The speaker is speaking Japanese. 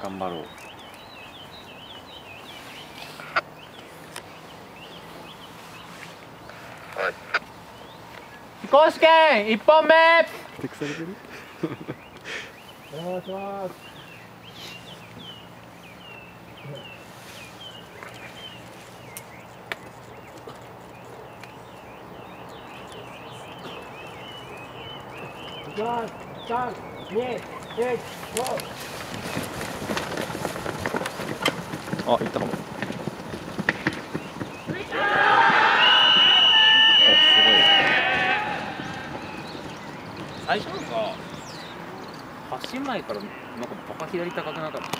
頑張ろう。 飛行試験1本目。 テクされてる。 お願いします。いきます。3、2、1、ゴー。 あ、行ったかも。最初なんか発進前からなんかバカ左高くなかった。